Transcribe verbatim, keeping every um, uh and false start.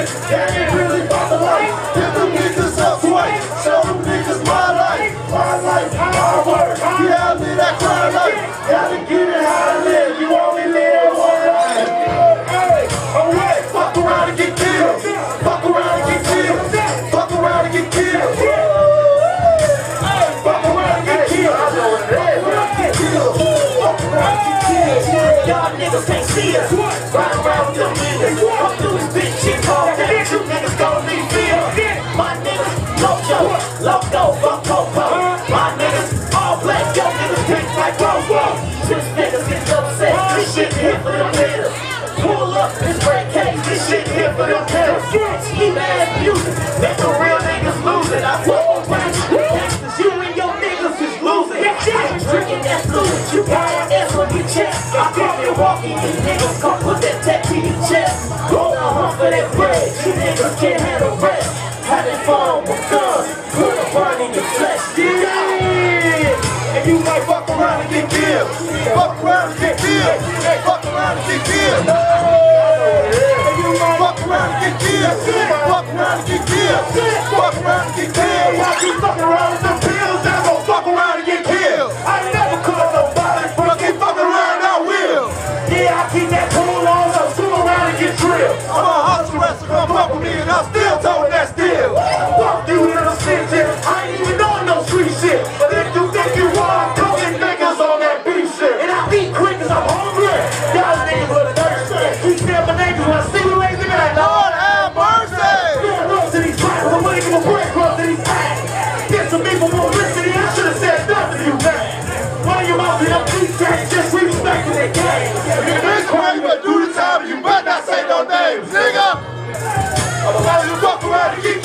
That ain't really about the life. Give them niggas up twice. Show them niggas my life. My life, my work. Yeah, I live that crime life. Gotta get it how I live. You only live one life. Hey, alright. Fuck around and get killed. Fuck around and get killed. Fuck around and get killed. Hey, fuck around and get killed. I know what it is. Get killed. Fuck around and get killed. Y'all niggas can't see us. Ride around with them niggas. Come through this bitch shit called that. You niggas gon' leave feel. My niggas, loco, loco, fuck Coco. My niggas, all black, yo niggas pink like Robo. This niggas get upset. This shit here for them hitters. Pull up this great case. This shit here for them hitters. Ski ass music. Make the real niggas losing. I fuck around with gangsters. You and your niggas is losing. I'm drinking that fluid. You got an ass on your chest. I come here walking. These niggas come put that tech to your chest. Go down hunt for that bread. You niggas can't handle rest. Having fun with guns. Put a burn in your flesh. Yeah. And you might fuck around and get killed. Fuck around and get killed. Hey, fuck around and get killed. And you might fuck around and get killed. Fuck around and get killed. Fuck around and get killed. While you fuck around with them pills, I'm gon' fuck around and get killed. I never caught nobody, but keep fucking around, I will. Yeah, I keep that cool on, so screw around and get drilled. I'm a hustle wrestler, come fuck with me, and I'm still towing that steel. Fuck you, little shit, I ain't even doing no street shit. But if you think you are, come get niggas on that beef shit. And I eat quick cause I'm hungry. Y'all niggas with a dirt shit. Keep stamping niggas when I see you lazy, man, like, Lord have mercy. Yeah, rose to these rappers, I'm gonna give a break rub to these ass. Get some people more listening, I should've said nothing to you, man. Why you out in them beat tracks, just respecting the game. You been crazy, but do the time, you better not say no names, nigga. Otherwise you fuck around and get